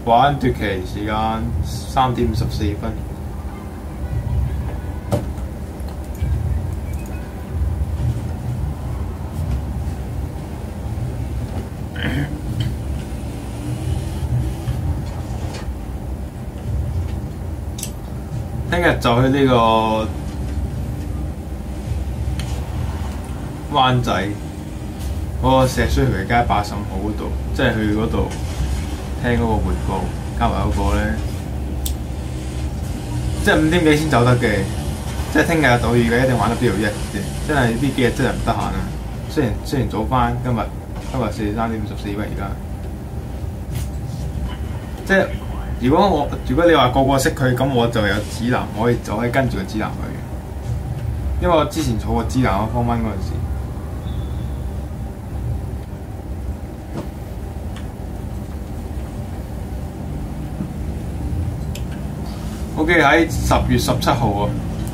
玩奪旗時間3點14分。聽日就去呢個灣仔嗰個石水渠街85號嗰度，即係去嗰度聽嗰個匯報，加埋嗰個咧，即係5點幾先走得嘅。即係聽日到預計一定玩得邊度一嘅，真係呢幾日真係唔得閒啊！雖然早翻，今日43點54分而家，即係。如果你話個個識佢，咁我就有指南，我可以跟住個指南去。因為我之前儲過指南嗰方蚊嗰陣時 ，OK 喺10月17號啊，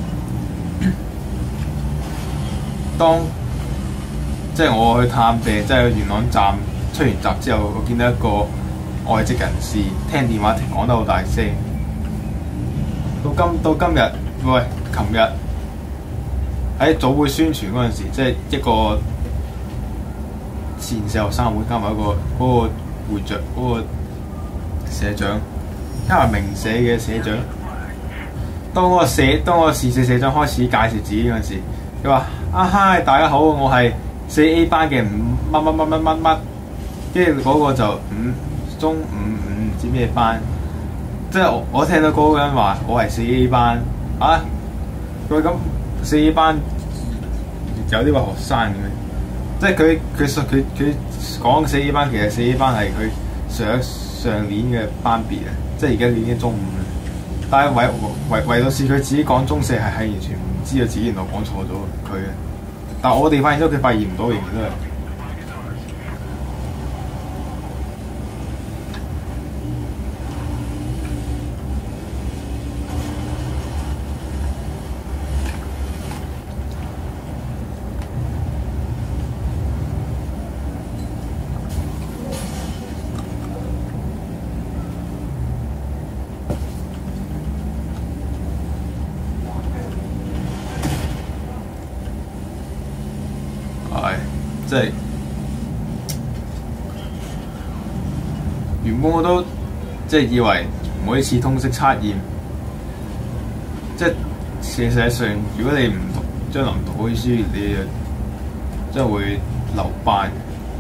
當即係我去探病，即係元朗站出完閘之後，我見到一個外籍人士聽電話講得好大聲，到今日，喂，琴日喺早會宣傳嗰陣時，即係一個前社學生會加埋嗰個會長嗰個社長，加埋名社嘅社長。當嗰個時社社長開始介紹自己嗰陣時，佢話：啊嗨，大家好，我係4A 班嘅乜乜乜乜乜乜，跟住嗰個就中五唔知咩班，即係我聽到嗰個人話我係4A 班啊，佢咁4A 班有啲話學生嘅咩？即係佢講4A 班，其實4A 班係佢上年嘅班別啊，即係而家已經中五啦。但係唯到是佢自己講中四係完全唔知道自己原來講錯咗佢嘅，但係我哋發現咗佢發現唔到，仍然都係。即係原本我都即係以為每一次通識測驗，即係事實上，如果你唔將來唔讀嗰啲書，你即係會留班。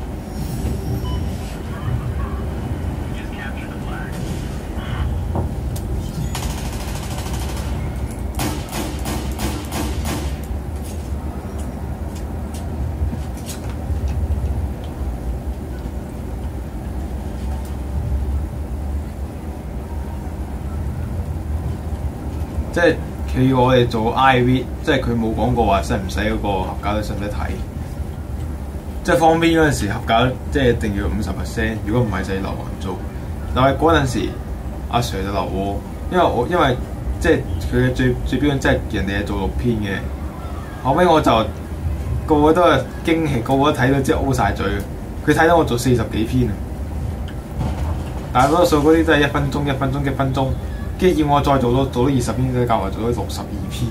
即係佢要我哋做 IV， 即係佢冇講過話使唔使嗰個合格率使唔使睇。即係方 B 嗰陣時合格即係一定要50%，如果唔係就要留人做。但係嗰陣時阿 Sir 就留我，因為即係佢嘅最標準，即係人哋係做6篇嘅。後尾我就個個都係驚喜，個個都睇到即係 O 晒嘴。佢睇到我做40幾篇啊，但係多數嗰啲都係1分鐘。跟住要我再做到20篇，都教我做到62篇。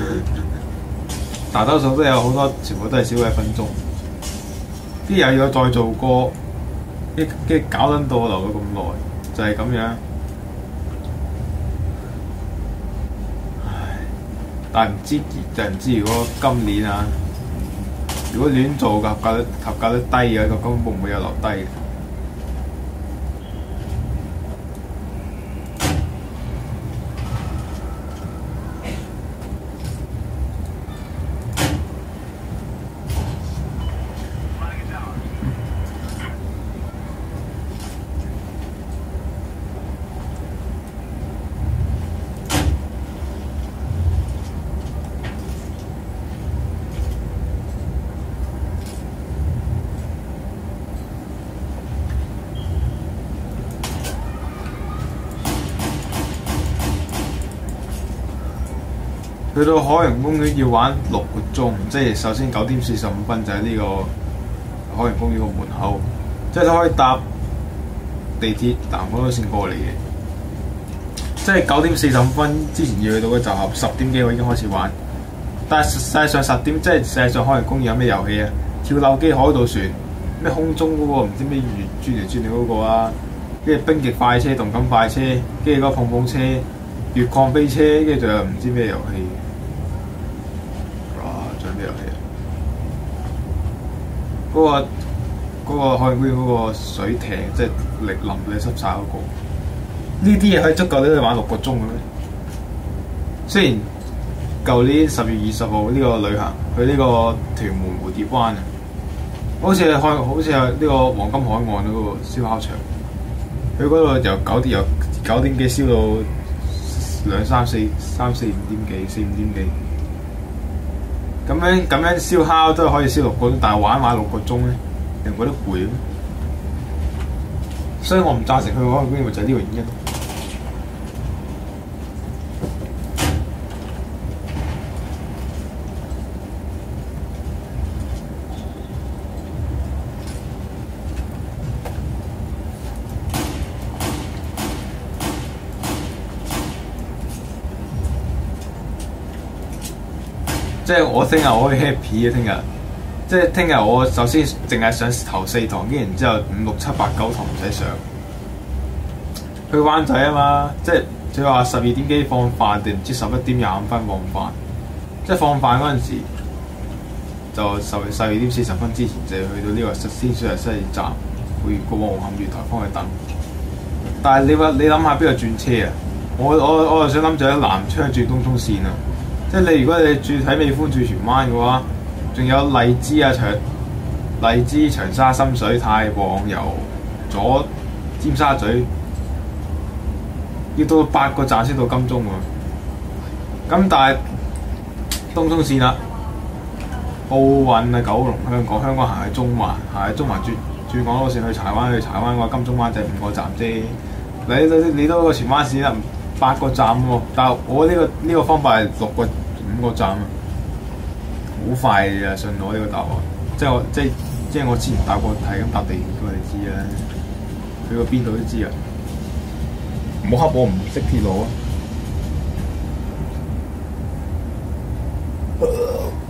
大多數都有好多，全部都係少過1分鐘。啲又要再做過，跟住搞撚到我留咗咁耐，就係咁樣。唉，但係唔知如果今年啊，如果亂做嘅合格率低嘅，個根本唔會有留低嘅。去到海洋公園要玩6個鐘，即係首先9點45分就喺呢個海洋公園個門口，即係可以搭地鐵南港島線過嚟嘅，即係9:45之前要去到嘅集合，10點幾我已經開始玩。但係實際上10點即係實際上海洋公園有咩遊戲啊？跳樓機、海盜船、咩空中嗰個唔知咩轉嚟轉去嗰個啊，跟住冰極快車、動感快車，跟住嗰個碰碰車、越礦飛車，跟住仲有唔知咩遊戲。哇！仲有咩遊戲啊？嗰個海洋公園嗰個水艇，即係淋你濕晒嗰個。呢啲嘢可以足夠你去玩6個鐘嘅咩？雖然舊年10月20號呢個旅行去呢個屯門蝴蝶灣啊，好似係呢個黃金海岸嗰個燒烤場，佢嗰度由9點幾燒到3、4、5點幾、4、5點幾。咁樣燒烤都可以燒6個鐘，但係玩6個鐘咧，你唔覺得攰咩？所以我唔贊成去海洋公園，就係呢個原因。即係我聽日我可以 happy 嘅聽日，即係聽日我首先淨係上頭4堂，跟住然之後5、6、7、8、9堂唔使上。去灣仔啊嘛，即係佢話12點幾放飯定唔知11點25分放飯，即係放飯嗰陣時就12點40分之前就去到呢個天水圍西鐵站，會過紅磡月台方去等。但係你諗下邊個轉車啊？我就想諗住喺南昌轉東涌線啊！即係你如果你住喺美孚住荃灣嘅話，仲有荔枝啊、荔枝、長沙、深水、太旺、由左尖沙咀，要到8個站先到金鐘喎。咁但係東涌線啦，奧運啊、九龍、香港行去中環，轉港島線去柴灣嘅話，金鐘灣就係5個站啫。你都個荃灣線啦，8個站喎，但係我呢個方法係5個站啊，好快嘅，信我呢個答案。即係我之前搭過係咁搭地鐵，你知啦，去過邊度都知啊。唔好恰我唔識鐵路啊！